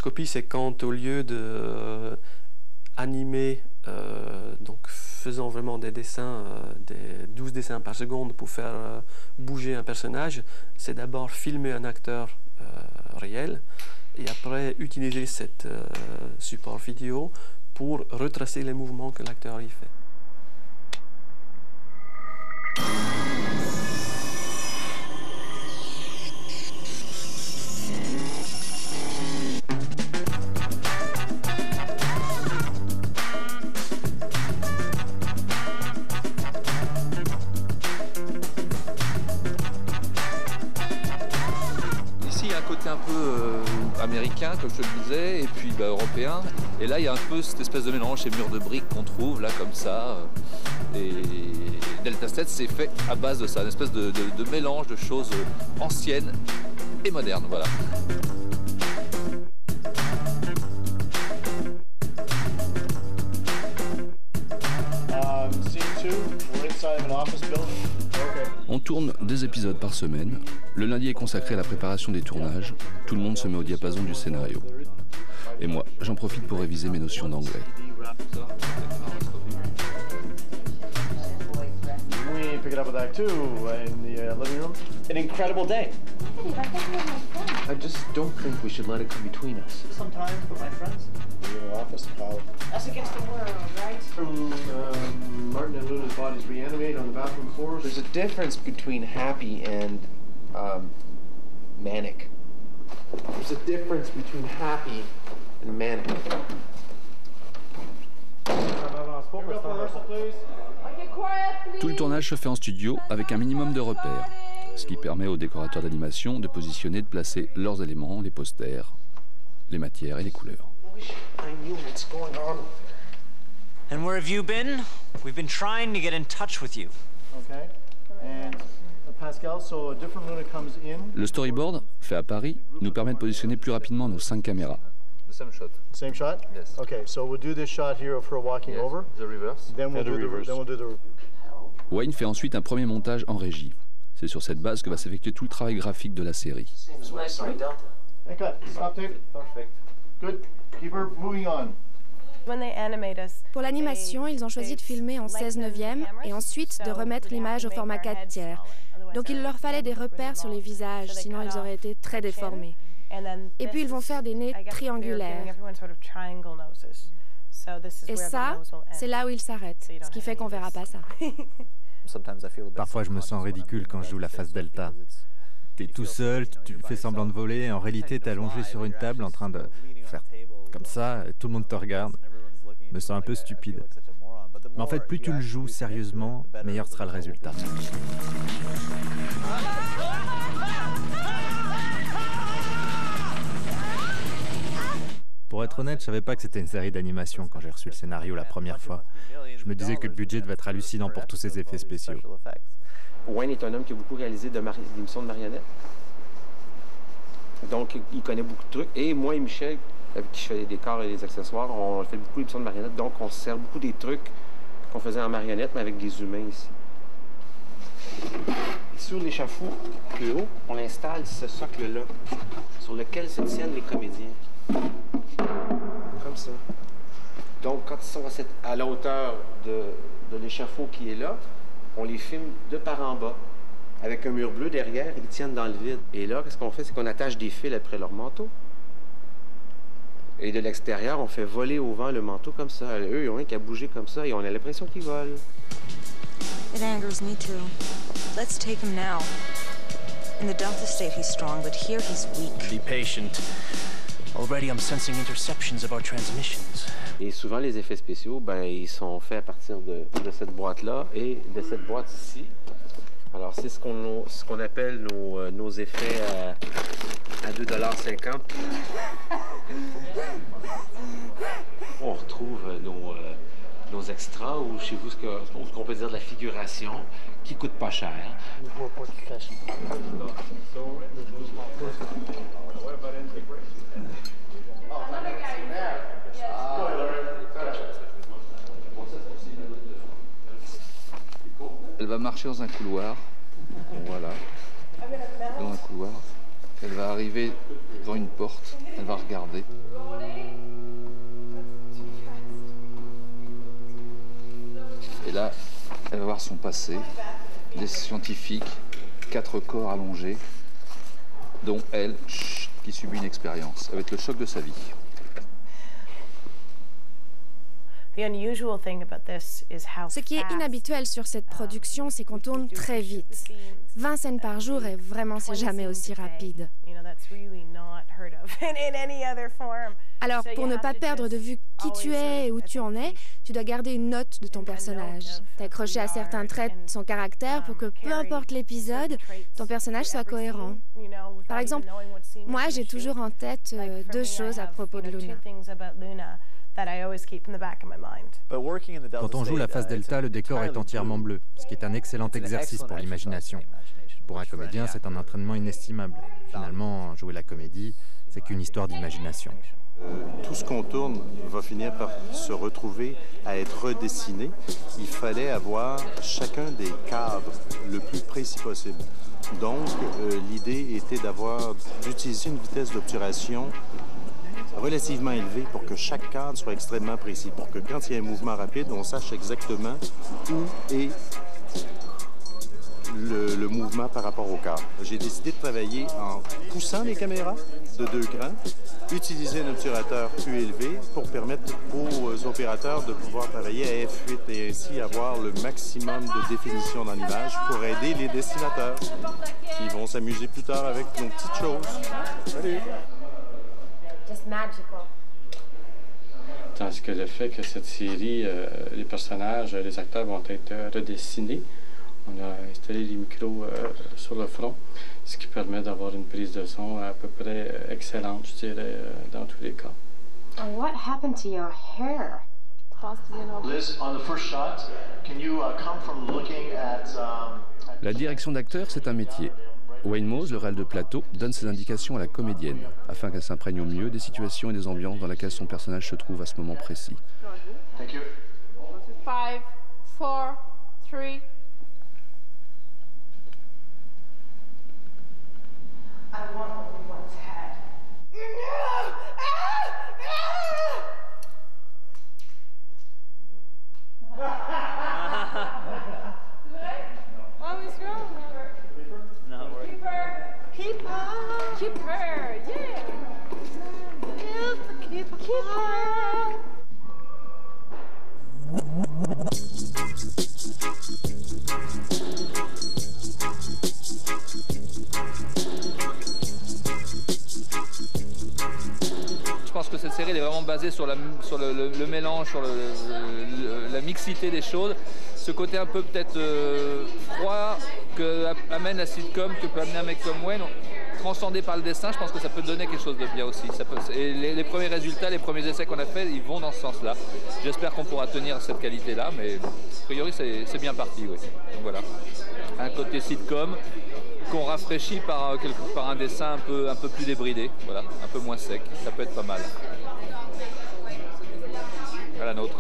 Rotoscopie, c'est quand au lieu de animer, donc faisant vraiment des dessins, des 12 dessins par seconde pour faire bouger un personnage, c'est d'abord filmer un acteur réel et après utiliser cet support vidéo pour retracer les mouvements que l'acteur y fait. Un peu américain comme je le disais et puis européen, et là il y a un peu cette espèce de mélange, ces murs de briques qu'on trouve là comme ça, et Delta 7 c'est fait à base de ça, une espèce de mélange de choses anciennes et modernes, voilà. On tourne 2 épisodes par semaine. Le lundi est consacré à la préparation des tournages. Tout le monde se met au diapason du scénario. Et moi, j'en profite pour réviser mes notions d'anglais. Pick it up with Act 2 in the living room. An incredible day. I just don't think we should let it come between us. Sometimes, but my friends. In your office, Paul. That's against the world, right? Martin and Luna's bodies reanimate on the bathroom floors. There's a difference between happy and manic. There's a difference between happy and manic. Tout le tournage se fait en studio avec un minimum de repères, ce qui permet aux décorateurs d'animation de positionner et de placer leurs éléments, les posters, les matières et les couleurs. And where have you been? We've been trying to get in touch with you. Okay. And Pascal, so a different Luna comes in. Le storyboard, fait à Paris, nous permet de positionner plus rapidement nos 5 caméras. The same shot. Same shot? Yes. Okay, so we'll do this shot here of her walking over. The reverse. Then we'll do the Wayne fait ensuite un premier montage en régie. C'est sur cette base que va s'effectuer tout le travail graphique de la série. Hey, cut. Stop tape. Perfect. Good. Keep her moving on. Pour l'animation, ils ont choisi de filmer en 16/9 et ensuite de remettre l'image au format 4/3. Donc il leur fallait des repères sur les visages, sinon ils auraient été très déformés. Et puis ils vont faire des nez triangulaires. Et ça, c'est là où ils s'arrêtent, ce qui fait qu'on verra pas ça. Parfois je me sens ridicule quand je joue la face Delta. T'es tout seul, tu fais semblant de voler, et en réalité t'es allongé sur une table en train de faire comme ça, et tout le monde te regarde. Je me sens un peu stupide. Mais en fait, plus tu le joues sérieusement, meilleur sera le résultat. Pour être honnête, je savais pas que c'était une série d'animation quand j'ai reçu le scénario la première fois. Je me disais que le budget devait être hallucinant pour tous ces effets spéciaux. Wayne est un homme qui a beaucoup réalisé d'émissions de marionnettes. Donc, il connaît beaucoup de trucs. Et moi et Michel, avec qui je fais les décors et les accessoires, on fait beaucoup d'émissions de marionnettes. Donc, on se sert beaucoup des trucs qu'on faisait en marionnette, mais avec des humains ici. Sur l'échafaud, plus haut, on installe ce socle-là, sur lequel se tiennent les comédiens. Comme ça. Donc, quand ils sont à la hauteur de l'échafaud qui est là, on les filme de par en bas, avec un mur bleu derrière, ils tiennent dans le vide. Et là, qu'est-ce qu'on fait? C'est qu'on attache des fils après leur manteau. Et de l'extérieur, on fait voler au vent le manteau comme ça. Eux, ils ont rien qu'à bouger comme ça et on a l'impression qu'ils volent. It angers me too. Let's take him now. In the Delta state, he's strong, but here he's weak. Be patient. Already I'm sensing interceptions of our transmissions. Et souvent, les effets spéciaux, ben, ils sont faits à partir de cette boîte-là et de cette boîte ici. Alors, c'est ce qu'on appelle nos effets à 2,50 $. On retrouve nos extras ou chez vous, ce qu'on peut dire de la figuration, qui coûte pas cher. Elle va marcher dans un couloir, voilà, dans un couloir. Elle va arriver devant une porte, elle va regarder. Et là, elle va voir son passé, les scientifiques, 4 corps allongés, dont elle, qui subit une expérience. Ça va être le choc de sa vie. Ce qui est inhabituel sur cette production, c'est qu'on tourne très vite. 20 scènes par jour et vraiment c'est jamais aussi rapide. Alors pour ne pas perdre de vue qui tu es et où tu en es, tu dois garder une note de ton personnage. T'accrocher à certains traits de son caractère pour que peu importe l'épisode, ton personnage soit cohérent. Par exemple, moi j'ai toujours en tête 2 choses à propos de Luna. Quand on joue la face delta, le décor est entièrement bleu, ce qui est un excellent exercice pour l'imagination. Pour un comédien, c'est un entraînement inestimable. Finalement, jouer la comédie, c'est qu'une histoire d'imagination. Tout ce qu'on tourne va finir par se retrouver à être redessiné. Il fallait avoir chacun des cadres le plus précis possible. Donc, l'idée était d'utiliser une vitesse d'obturation relativement élevée pour que chaque cadre soit extrêmement précis, pour que quand il y a un mouvement rapide, on sache exactement où est le mouvement par rapport au cadre. J'ai décidé de travailler en poussant les caméras de 2 crans, utiliser un obturateur plus élevé pour permettre aux opérateurs de pouvoir travailler à F8 et ainsi avoir le maximum de définition dans l'image pour aider les dessinateurs qui vont s'amuser plus tard avec nos petites choses. Salut! Tandis que le fait que cette série, les personnages, les acteurs vont être redessinés. On a installé les micros sur le front, ce qui permet d'avoir une prise de son à peu près excellente, je dirais, dans tous les cas. What happened to your hair? Liz, on the first shot, can you come from looking at La direction d'acteur, c'est un métier. Wayne Mose, le réal de plateau, donne ses indications à la comédienne, afin qu'elle s'imprègne au mieux des situations et des ambiances dans lesquelles son personnage se trouve à ce moment précis. Thank you. 5, 4, 3. I want what we once had. What was wrong? Keep her. Keep her, yeah. Keep her. Je pense que cette série elle est vraiment basée sur, le mélange, sur la mixité des choses. Ce côté un peu peut-être froid que amène la sitcom, que peut amener un mec comme Wayne, transcendé par le dessin, je pense que ça peut donner quelque chose de bien aussi. Et les premiers résultats, les premiers essais qu'on a faits, ils vont dans ce sens-là. J'espère qu'on pourra tenir cette qualité-là, mais a priori c'est bien parti, oui. Donc voilà, un côté sitcom qu'on rafraîchit par un dessin un peu plus débridé, voilà, un peu moins sec, ça peut être pas mal. À la nôtre.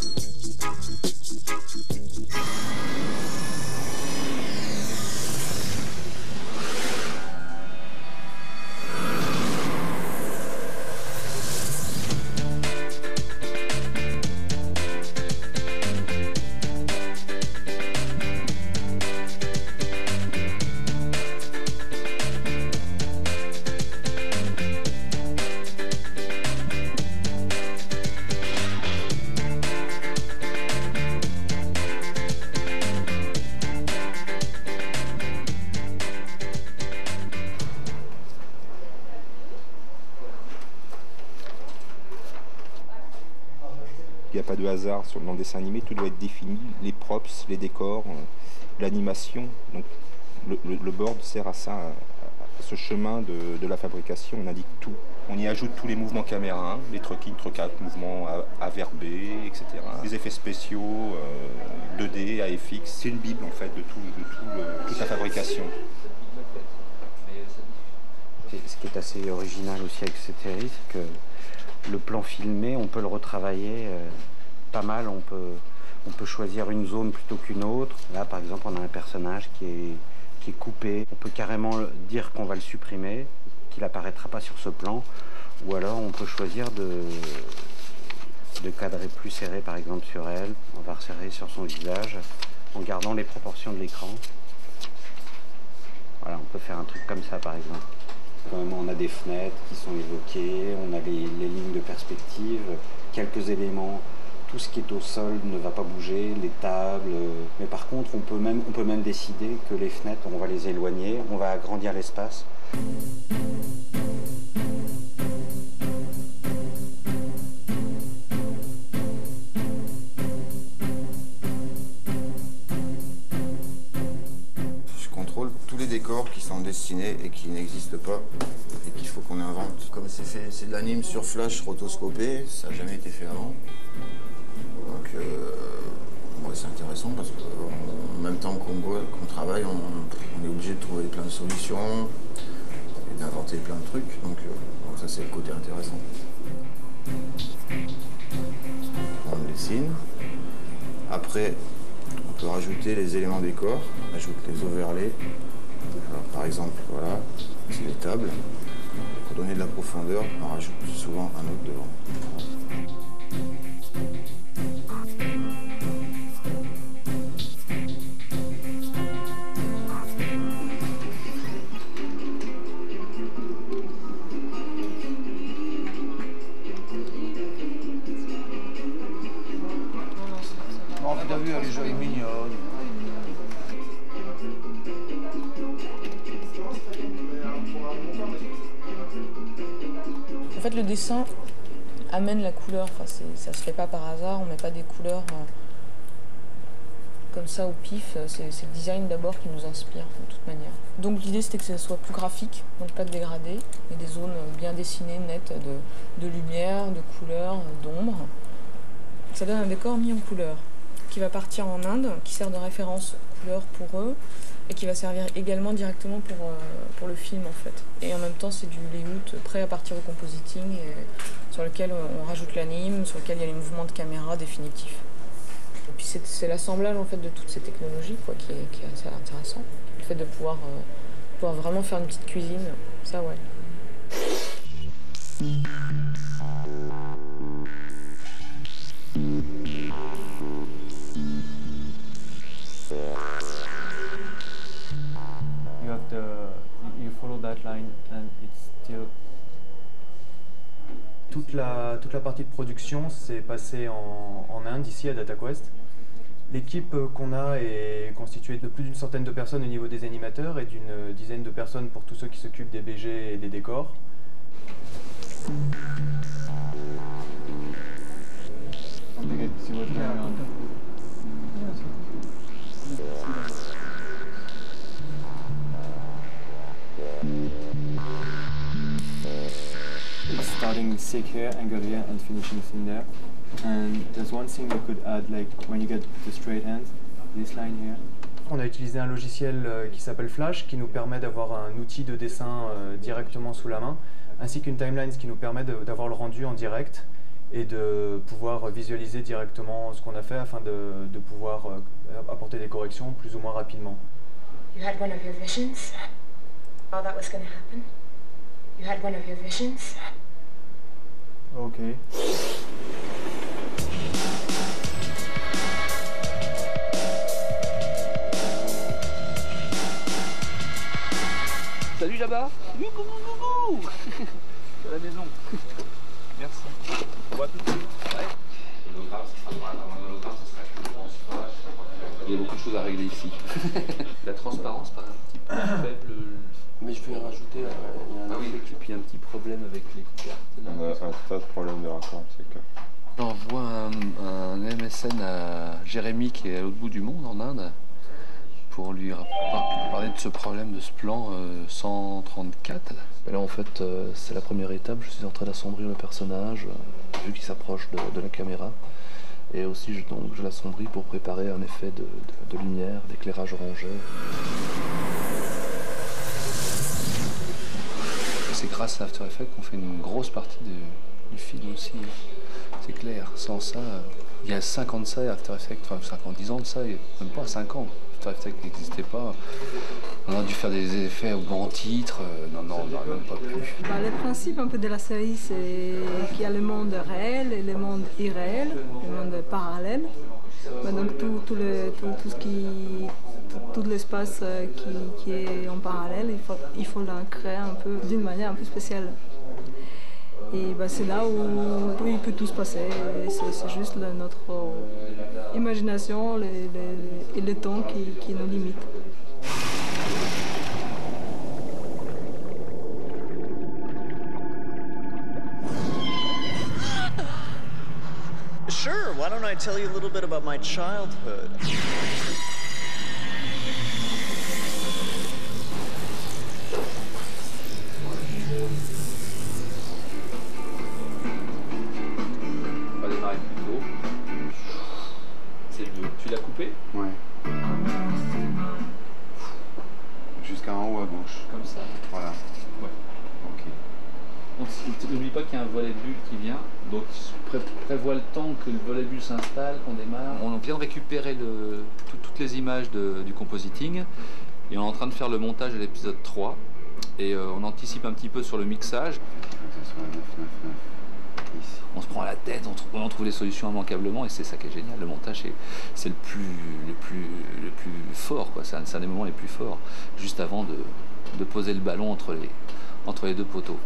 Il n'y a pas de hasard dans le dessin animé, tout doit être défini, les props, les décors, l'animation. Donc le board sert à ça, à ce chemin de la fabrication, on indique tout. On y ajoute tous les mouvements caméra, les trucking, trucap, mouvements averbés, etc. Les effets spéciaux, 2D, AFX, c'est une bible en fait de toute la fabrication. Ce qui est assez original aussi avec cette série, c'est que le plan filmé, on peut le retravailler pas mal, on peut choisir une zone plutôt qu'une autre. Là, par exemple, on a un personnage qui est coupé. On peut carrément dire qu'on va le supprimer il apparaîtra pas sur ce plan. Ou alors on peut choisir de cadrer plus serré par exemple sur elle. On va resserrer sur son visage en gardant les proportions de l'écran. Voilà, on peut faire un truc comme ça par exemple. On a des fenêtres qui sont évoquées, on a les lignes de perspective, quelques éléments. Tout ce qui est au sol ne va pas bouger, les tables. Mais par contre, on peut même décider que les fenêtres, on va les éloigner, on va agrandir l'espace. Je contrôle tous les décors qui sont dessinés et qui n'existent pas et qu'il faut qu'on invente. Comme c'est de l'anime sur flash rotoscopé, ça n'a jamais été fait avant. Donc ouais, c'est intéressant parce qu'en même temps qu'on travaille, on est obligé de trouver plein de solutions et d'inventer plein de trucs. Donc ça c'est le côté intéressant. On dessine. Après, on peut rajouter les éléments décor. On ajoute les overlays. Alors, par exemple, voilà, c'est les tables. Pour donner de la profondeur, on rajoute souvent un autre devant. T'as vu, elle est jolie, mignonne. En fait, le dessin amène la couleur. Enfin, ça se fait pas par hasard, on met pas des couleurs comme ça au pif. C'est le design d'abord qui nous inspire, de toute manière. Donc l'idée, c'était que ça soit plus graphique, donc pas de dégradé, mais des zones bien dessinées, nettes, de lumière, de couleur, d'ombre. Ça donne un décor mis en couleur, qui va partir en Inde, qui sert de référence couleur pour eux, et qui va servir également directement pour le film en fait. Et en même temps, c'est du layout prêt à partir au compositing, et sur lequel on rajoute l'anime, sur lequel il y a les mouvements de caméra définitifs. Et puis c'est l'assemblage en fait de toutes ces technologies quoi, qui est assez intéressant. Le fait de pouvoir vraiment faire une petite cuisine, ça ouais. You follow that line and it's still... Toute la partie de production s'est passée en Inde, ici à DataQuest. L'équipe qu'on a est constituée de plus d'une centaine de personnes au niveau des animateurs et d'une dizaine de personnes pour tous ceux qui s'occupent des BG et des décors. It's starting sick here, angle here, and finishing thin there. And there's one thing we could add, like when you get the straight end, this line here. On a utilisé un logiciel qui s'appelle Flash, qui nous permet d'avoir un outil de dessin directement sous la main, ainsi qu'une timeline qui nous permet d'avoir le rendu en direct et de pouvoir visualiser directement ce qu'on a fait afin de pouvoir apporter des corrections plus ou moins rapidement. You had one of your visions? All that was going to happen? You had one of your visions? Okay. Salut là-bas. Youhou. C'est à la maison. Merci. On voit tout de suite. Ouais. Il y a beaucoup de choses à régler ici. La transparence paraît un petit peu faible. Mais je vais rajouter et puis un petit problème avec les cartes. On a un tas de problèmes de raccord, c'est clair. J'envoie un MSN à Jérémy qui est à l'autre bout du monde en Inde pour lui parler de ce problème, de ce plan 134. Et là en fait c'est la première étape, je suis en train d'assombrir le personnage vu qu'il s'approche de la caméra. Et aussi je l'assombris pour préparer un effet de lumière, d'éclairage orangé. C'est grâce à After Effects qu'on fait une grosse partie du film aussi. C'est clair, sans ça, il y a 5 ans de ça et After Effects, enfin 10 ans de ça, et même pas 5 ans. After Tech n'existait pas. On a dû faire des effets au grand titre. Non, on n'aurait même pas pu. Le principe un peu de la série, c'est qu'il y a le monde réel et le monde irréel, le monde parallèle. Donc tout l'espace qui est en parallèle, il faut l'ancrer un peu d'une manière un peu spéciale. Et c'est là où il peut tout se passer. C'est juste notre imagination et le temps qui nous limite. Sure, why don't I tell you a little bit about my childhood? On va démarrer plus tôt. C'est mieux. Tu l'as coupé? Ouais. Jusqu'en haut à gauche. Comme ça? Voilà. Ouais. Ok. N'oublie pas qu'il y a un volet de bulle qui vient, donc prévois le temps que le volet de bulle s'installe, qu'on démarre. On vient de récupérer toutes les images du compositing et on est en train de faire le montage de l'épisode 3 et on anticipe un petit peu sur le mixage. On se prend à la tête, on trouve les solutions immanquablement et c'est ça qui est génial. Le montage, c'est le plus fort, quoi. C'est un des moments les plus forts, juste avant de poser le ballon entre les deux poteaux.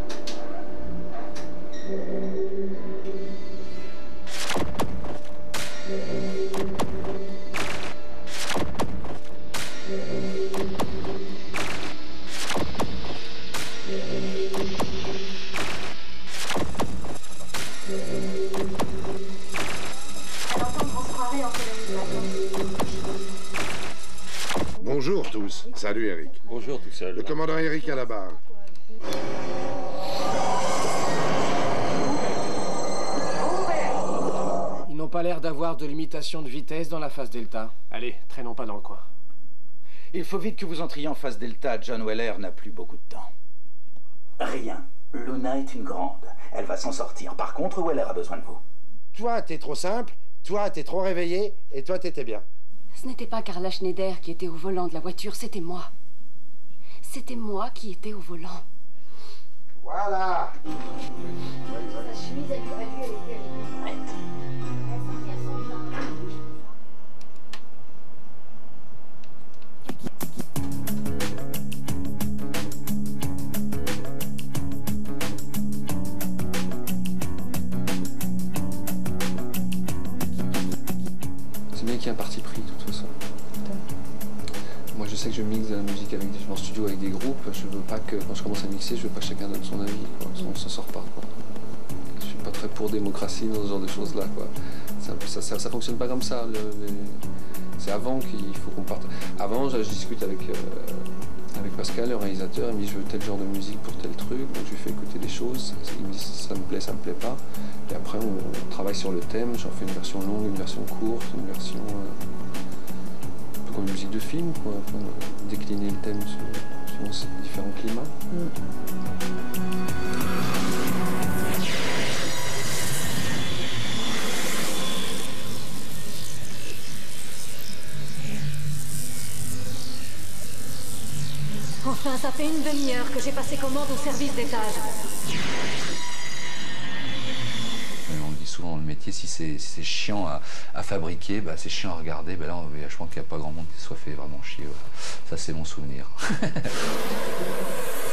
Bonjour tous. Salut Eric. Bonjour tout seul. Le commandant Eric à la barre. Ils n'ont pas l'air d'avoir de limitation de vitesse dans la phase delta. Allez, traînons pas dans le coin. Il faut vite que vous entriez en phase delta. John Weller n'a plus beaucoup de temps. Rien. Luna est une grande. Elle va s'en sortir. Par contre, Weller a besoin de vous. Toi, t'es trop simple. Toi, t'es trop réveillé. Et toi, t'étais bien. Ce n'était pas Carla Schneider qui était au volant de la voiture, c'était moi. C'était moi qui étais au volant. Voilà. Sa chemise, elle était prête. Elle sentait son bien. C'est bien qu'il y ait un parti pris, de toute façon. Moi, je sais que je mixe de la musique en studio avec des groupes. Je veux pas que, quand je commence à mixer, je veux pas que chacun donne son avis, quoi. On s'en sort pas, quoi. Je suis pas très pour démocratie dans ce genre de choses-là, quoi. Ça fonctionne pas comme ça. C'est avant qu'il faut qu'on parte. Avant, je discute avec Pascal, le réalisateur. Il me dit je veux tel genre de musique pour tel truc. Donc je lui fais écouter des choses. Il me dit ça me plaît pas. Et après, on travaille sur le thème. J'en fais une version longue, une version courte, une version un peu comme une musique de film, quoi. Enfin, décliner le thème sur différents climats. Enfin, ça fait une demi-heure que j'ai passé commande au service d'étage. On dit souvent dans le métier, si c'est chiant à fabriquer, bah, c'est chiant à regarder. Bah, là, je pense qu'il n'y a pas grand monde qui soit fait vraiment chier. Ouais. Ça, c'est mon souvenir.